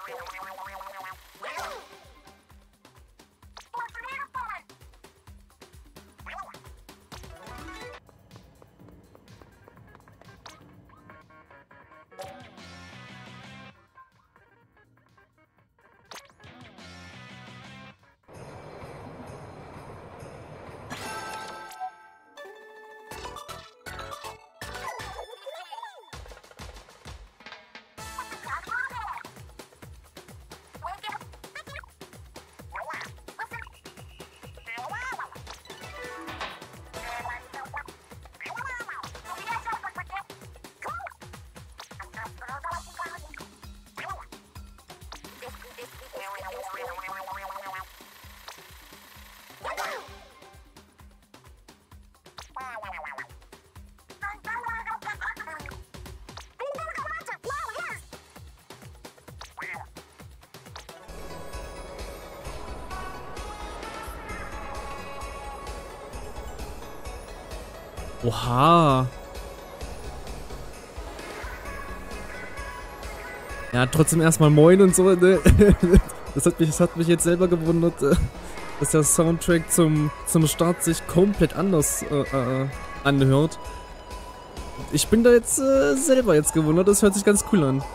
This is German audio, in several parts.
Oha. Ja, trotzdem erstmal moin und so, ne? Das hat mich jetzt selber gewundert, dass der Soundtrack zum Start sich komplett anders anhört. Ich bin da jetzt selber jetzt gewundert, das hört sich ganz cool an.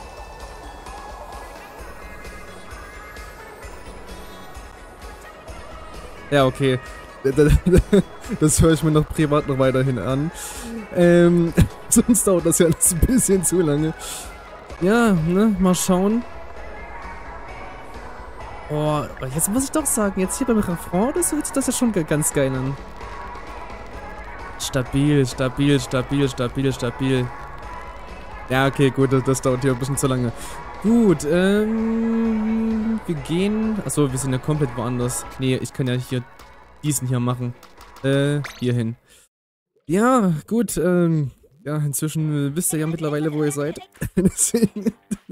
Ja, okay. Das höre ich mir noch privat noch weiterhin an. Sonst dauert das ja alles ein bisschen zu lange. Ja, ne, mal schauen. Oh, jetzt muss ich doch sagen, jetzt hier beim Refrain, das hört sich das ja schon ganz geil an. Stabil, stabil, stabil, stabil, stabil. Ja, okay, gut, das dauert hier ein bisschen zu lange. Gut, wir gehen... Achso, wir sind ja komplett woanders. Nee, ich kann ja hier diesen hier machen. Hier hin. Ja, gut, ja, inzwischen wisst ihr ja mittlerweile, wo ihr seid. Deswegen...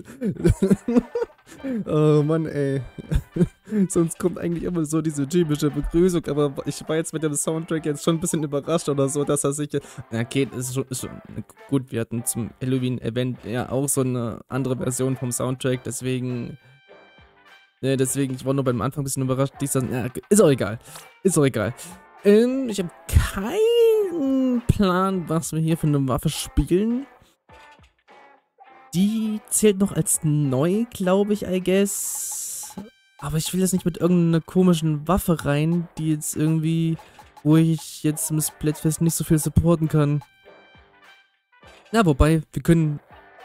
Oh Mann, ey. Sonst kommt eigentlich immer so diese typische Begrüßung, aber ich war jetzt mit dem Soundtrack jetzt schon ein bisschen überrascht oder so, dass er sich... Okay, das ist schon gut, wir hatten zum Halloween-Event ja auch so eine andere Version vom Soundtrack, deswegen... deswegen, ich war nur beim Anfang ein bisschen überrascht. Ja, ist auch egal. Ist auch egal. Ich habe keinen Plan, was wir hier für eine Waffe spielen. Die zählt noch als neu, glaube ich, I guess. Aber ich will jetzt nicht mit irgendeiner komischen Waffe rein, die jetzt irgendwie, wo ich jetzt im Splatfest nicht so viel supporten kann. Na, wobei, wir können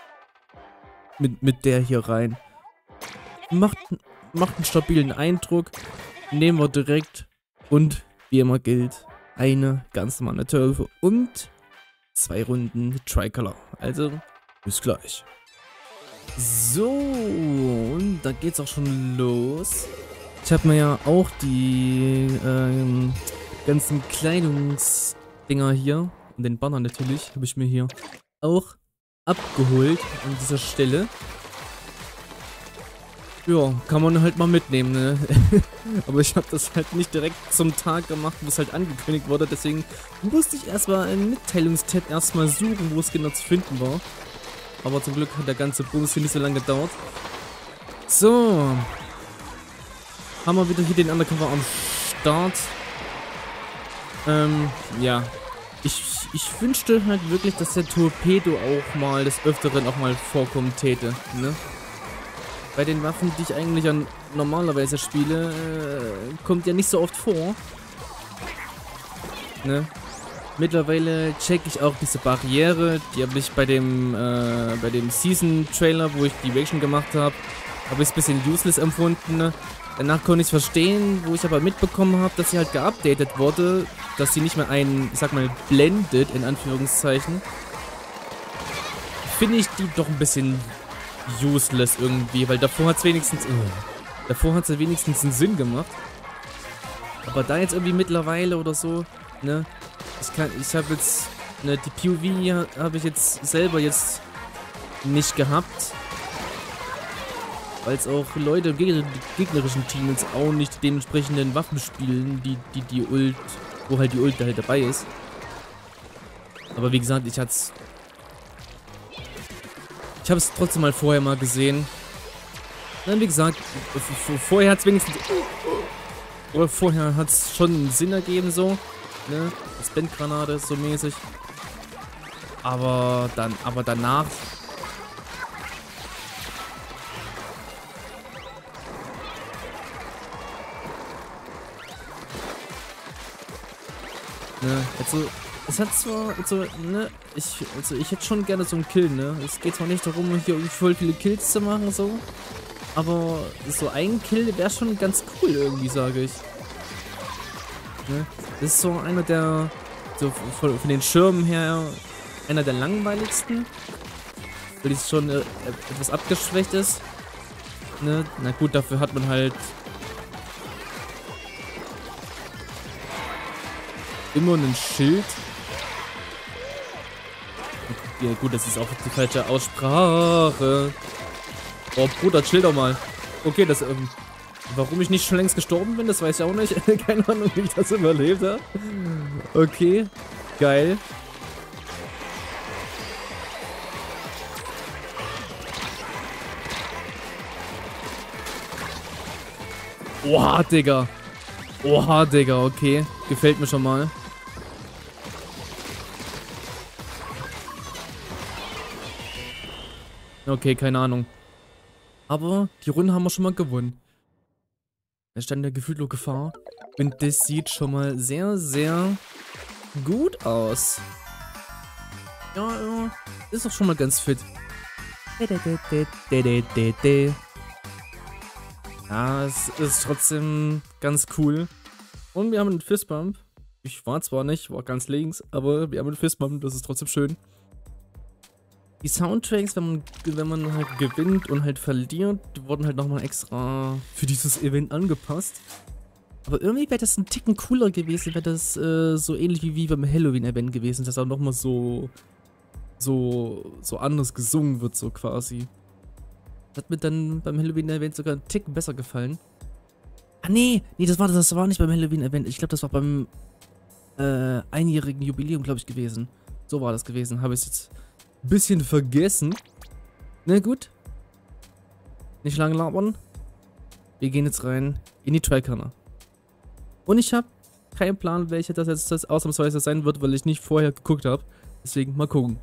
mit der hier rein. Macht einen stabilen Eindruck. Nehmen wir direkt. Und wie immer gilt, eine ganz normale Turbo und 2 Runden Tricolor. Also, bis gleich. So, und da geht's auch schon los. Ich habe mir ja auch die ganzen Kleidungsdinger hier und den Banner natürlich, habe ich mir hier auch abgeholt an dieser Stelle. Ja, kann man halt mal mitnehmen, ne? Aber ich habe das halt nicht direkt zum Tag gemacht, wo es halt angekündigt wurde. Deswegen musste ich erstmal einen Mitteilungstab erstmal suchen, wo es genau zu finden war. Aber zum Glück hat der ganze Bums hier nicht so lange gedauert. So. Haben wir wieder hier den Undercover am Start. Ja. Ich wünschte halt wirklich, dass der Torpedo auch mal des Öfteren auch mal vorkommen täte, ne? Bei den Waffen, die ich eigentlich normalerweise spiele, kommt ja nicht so oft vor. Ne? Mittlerweile check ich auch diese Barriere, die habe ich bei dem Season-Trailer, wo ich die Reaction gemacht habe, habe ich es ein bisschen useless empfunden. Ne? Danach konnte ich es verstehen, wo ich aber mitbekommen habe, dass sie halt geupdatet wurde, dass sie nicht mehr einen, ich sag mal, blendet, in Anführungszeichen. Finde ich die doch ein bisschen useless irgendwie, weil davor hat es wenigstens einen Sinn gemacht. Aber da jetzt irgendwie mittlerweile oder so, ne, ich habe jetzt, ne, die POV habe ich jetzt selber jetzt nicht gehabt, weil es auch Leute im gegnerischen Team jetzt auch nicht die dementsprechenden Waffen spielen, die Ult, wo halt die Ult halt dabei ist. Aber wie gesagt, ich habe es trotzdem mal vorher mal gesehen. Wie gesagt, vorher hat es wenigstens... Oder vorher hat es schon einen Sinn ergeben, so. Ne? Das Bandgranate so mäßig. Aber danach... Ne, also, es hat zwar, also, ne, ich hätte schon gerne so einen Kill, ne. Es geht zwar nicht darum, hier voll viele Kills zu machen, so. Aber so ein Kill wäre schon ganz cool irgendwie, sage ich. Ne? Das ist so einer der, so von den Schirmen her, einer der langweiligsten. Weil es schon etwas abgeschwächt ist. Ne? Na gut, dafür hat man halt immer ein Schild. Ja gut, das ist auch die falsche Aussprache. Oh Bruder, chill doch mal. Okay, das, warum ich nicht schon längst gestorben bin, das weiß ich auch nicht. Keine Ahnung, wie ich das überlebt habe. Okay, geil. Oha, Digga. Oha, Digga, okay. Gefällt mir schon mal. Okay, keine Ahnung. Aber die Runde haben wir schon mal gewonnen. Da stand der gefühlt nur Gefahr. Und das sieht schon mal sehr, sehr gut aus. Ja, ist doch schon mal ganz fit. Ja, es ist trotzdem ganz cool. Und wir haben einen Fistbump. Ich war zwar nicht, war ganz links, aber wir haben einen Fistbump, das ist trotzdem schön. Die Soundtracks, wenn man halt gewinnt und halt verliert, die wurden halt nochmal extra für dieses Event angepasst. Aber irgendwie wäre das ein Ticken cooler gewesen, wäre das so ähnlich wie beim Halloween-Event gewesen, dass auch nochmal so anders gesungen wird, so quasi. Hat mir dann beim Halloween-Event sogar einen Ticken besser gefallen. Ah nee, das war nicht beim Halloween-Event. Ich glaube, das war beim einjährigen Jubiläum, glaube ich, gewesen. So war das gewesen. Habe ich jetzt ein bisschen vergessen. Na gut. Nicht lange labern. Wir gehen jetzt rein in die Tricorner. Und ich habe keinen Plan, welcher das jetzt ausnahmsweise sein wird, weil ich nicht vorher geguckt habe. Deswegen mal gucken.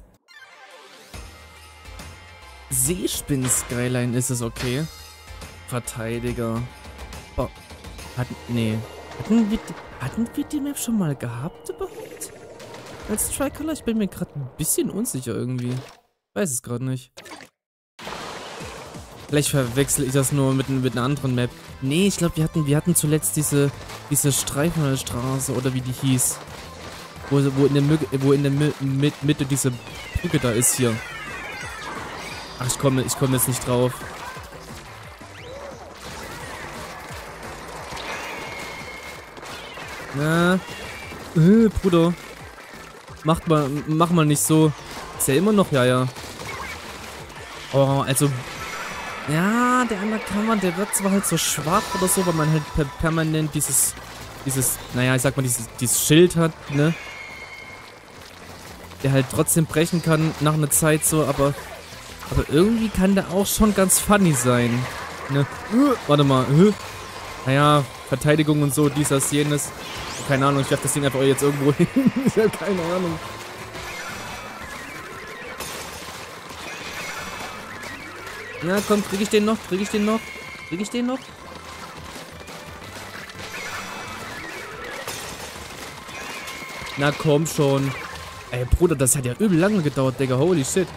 Seespin-Skyline ist es okay. Verteidiger. Oh. Hatten wir die Map schon mal gehabt überhaupt? Als Tricolor? Ich bin mir gerade ein bisschen unsicher irgendwie. Weiß es gerade nicht. Vielleicht verwechsel ich das nur mit einer anderen Map. Nee, ich glaube, wir hatten zuletzt diese Streifenstraße oder wie die hieß. Wo in der Mitte diese Brücke da ist hier. Ach, ich komme jetzt nicht drauf. Na, Bruder. Mach mal nicht so. Ist ja immer noch, ja. Oh, also. Ja, der Undercover, der wird zwar halt so schwach oder so, weil man halt permanent dieses, naja, ich sag mal, dieses Schild hat, ne? Der halt trotzdem brechen kann nach einer Zeit so, aber irgendwie kann der auch schon ganz funny sein. Ne? Warte mal. Naja, Verteidigung und so, dies, das, jenes. Keine Ahnung, ich werfe das Ding einfach jetzt irgendwo hin. Ich habe keine Ahnung. Na komm, krieg ich den noch? Na komm schon. Ey, Bruder, das hat ja übel lange gedauert, Digga. Holy shit.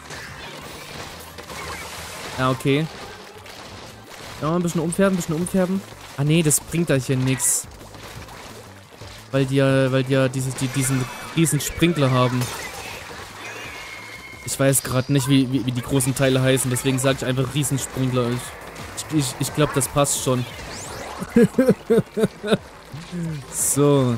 Ja, okay. Ja, ein bisschen umfärben. Ah, nee, das bringt da hier nix. Weil die ja diesen riesen Sprinkler haben. Ich weiß gerade nicht, wie die großen Teile heißen, deswegen sage ich einfach Riesensprinkler. Ich glaube, das passt schon. So.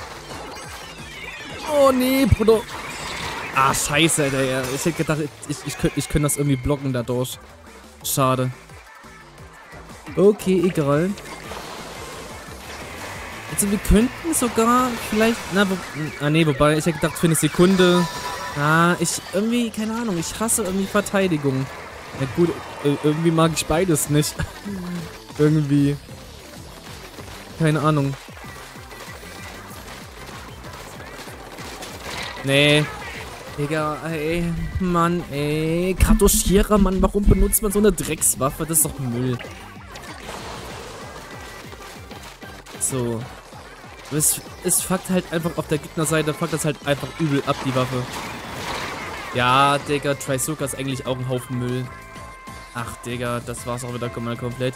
Oh nee, Bruder. Ah, scheiße, Alter. Ich hätte gedacht, ich könnte das irgendwie blocken dadurch. Schade. Okay, egal. Also wir könnten sogar vielleicht... wobei, ich hätte gedacht für eine Sekunde... irgendwie, keine Ahnung, ich hasse irgendwie Verteidigung. Ja gut, irgendwie mag ich beides nicht. Irgendwie. Keine Ahnung. Nee. Digga, ey. Mann, ey. Kartuschierer, Mann. Warum benutzt man so eine Dreckswaffe? Das ist doch Müll. So. Es fuckt halt einfach auf der Gegnerseite, fuckt das halt einfach übel ab, die Waffe. Ja, Digga, Trizuka ist eigentlich auch ein Haufen Müll. Ach, Digga, das war's auch wieder mal komplett.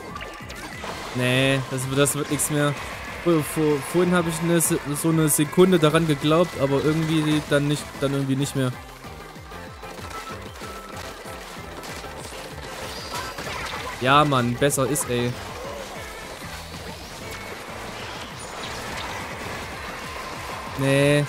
Nee, das wird nichts mehr. Vorhin habe ich so eine Sekunde daran geglaubt, aber irgendwie dann irgendwie nicht mehr. Ja, Mann, besser ist, ey. Nee.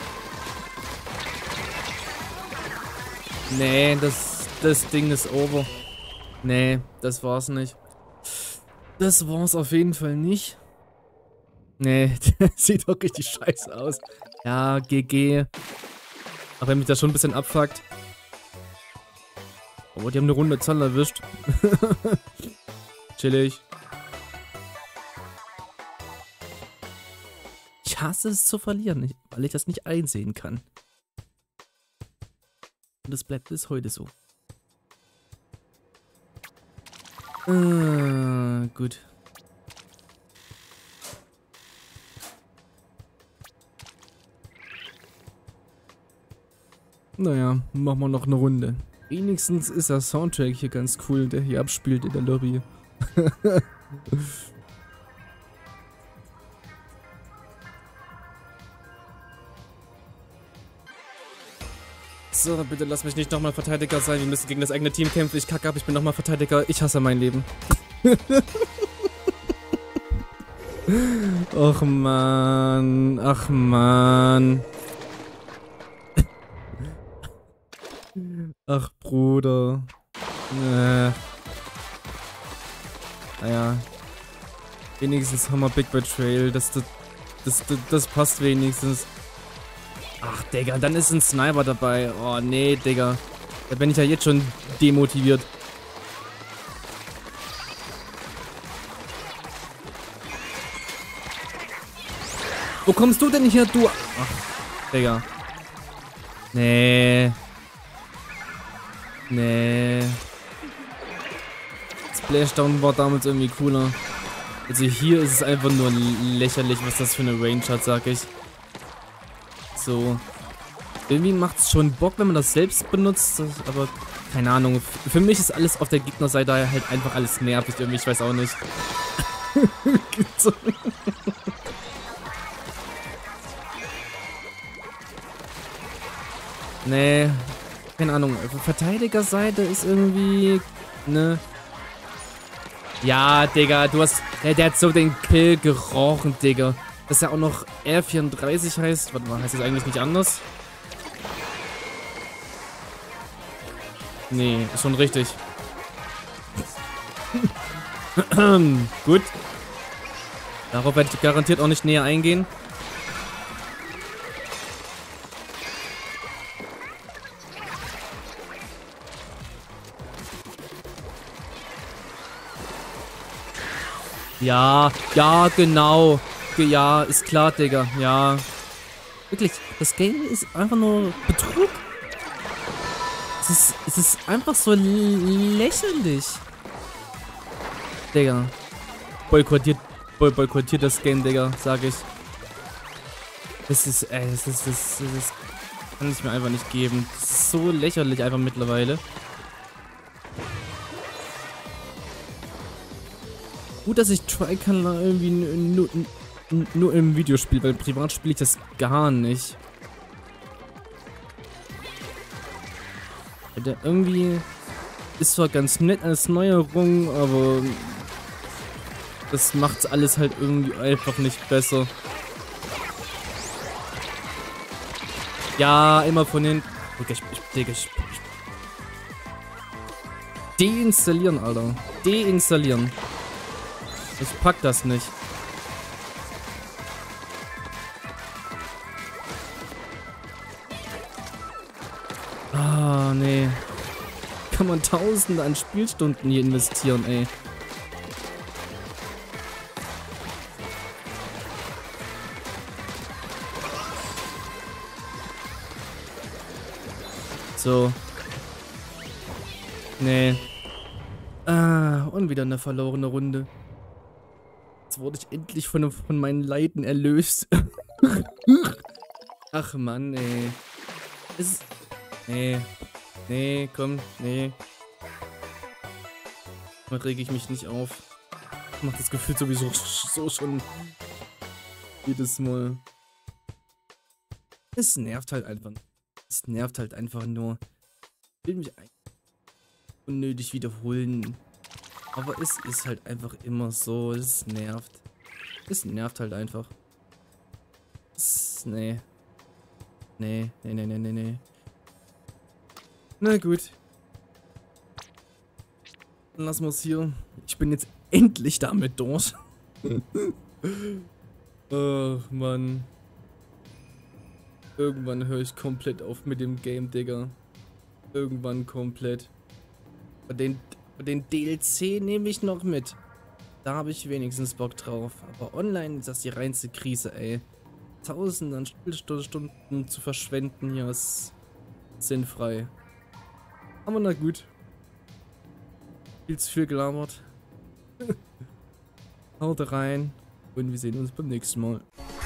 Nee, das Ding ist over. Nee, das war's nicht. Das war's auf jeden Fall nicht. Nee, der sieht doch richtig scheiße aus. Ja, GG. Auch wenn mich das schon ein bisschen abfuckt. Aber die haben eine runde Zahl erwischt. Chillig. Ich hasse es zu verlieren, weil ich das nicht einsehen kann. Und das bleibt bis heute so. Gut. Naja, machen wir noch eine Runde. Wenigstens ist der Soundtrack hier ganz cool, der hier abspielt in der Lobby. So, bitte lass mich nicht nochmal Verteidiger sein. Wir müssen gegen das eigene Team kämpfen. Ich kacke ab, ich bin nochmal Verteidiger. Ich hasse mein Leben. Och man, ach man. Ach Bruder. Naja. Wenigstens haben wir Big Betrayal. Das passt wenigstens. Ach, Digga, dann ist ein Sniper dabei. Oh, nee, Digga. Da bin ich ja jetzt schon demotiviert. Wo kommst du denn hier, du? Ach, Digga. Nee. Nee. Splashdown war damals irgendwie cooler. Also hier ist es einfach nur lächerlich, was das für eine Range hat, sag ich. So. Irgendwie macht es schon Bock, wenn man das selbst benutzt, aber keine Ahnung. Für mich ist alles auf der Gegnerseite halt einfach alles nervig irgendwie, ich weiß auch nicht. Nee, keine Ahnung. Verteidigerseite ist irgendwie, ne? Ja, Digga, du hast, der hat so den Kill gerochen, Digga. Dass er auch noch R34 heißt. Warte mal, heißt das eigentlich nicht anders? Nee, ist schon richtig. Gut. Darauf werde ich garantiert auch nicht näher eingehen. Ja, ja, genau. Ja, ist klar, Digga. Ja. Wirklich, das Game ist einfach nur Betrug. Es ist einfach so lächerlich. Digga. Boykottiert das Game, Digga, sag ich. Das kann ich mir einfach nicht geben. Das ist so lächerlich einfach mittlerweile. Gut, dass ich Tricolor irgendwie nur im Videospiel, weil privat spiele ich das gar nicht. Der irgendwie ist zwar ganz nett als Neuerung, aber das macht's alles halt irgendwie einfach nicht besser. Ja, immer von den... Digga, deinstallieren, Alter. Deinstallieren. Ich pack das nicht. Ah, nee. kann man Tausende an Spielstunden hier investieren, ey. So. Nee. Ah, und wieder eine verlorene Runde. Jetzt wurde ich endlich von meinen Leiden erlöst. Ach Mann, ey. Nee. Nee, komm, nee. Mal reg ich mich nicht auf. Ich mach das Gefühl sowieso so schon jedes Mal. Es nervt halt einfach. Es nervt halt einfach nur. Ich will mich eigentlich unnötig wiederholen. Aber es ist halt einfach immer so. Es nervt. Es nervt halt einfach. Nee. Nee. Na gut. Dann lassen wir es hier. Ich bin jetzt endlich damit durch. Ach, Mann. Irgendwann höre ich komplett auf mit dem Game, Digga. Irgendwann komplett. Bei den DLC nehme ich noch mit. Da habe ich wenigstens Bock drauf. Aber online ist das die reinste Krise, ey. Tausende an Spielstunden zu verschwenden hier ist sinnfrei. Aber na gut. Viel zu viel gelabert. Haut rein und wir sehen uns beim nächsten Mal.